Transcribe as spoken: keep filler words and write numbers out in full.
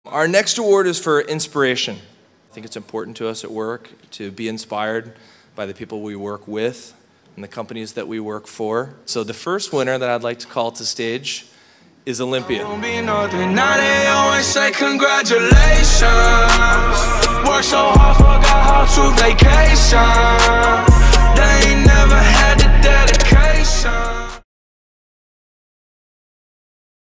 Our next award is for inspiration. I think it's important to us at work to be inspired by the people we work with and the companies that we work for. So the first winner that I'd like to call to stage is Olympia. Now they always say congratulations. Worked so hard, forgot how to vacation.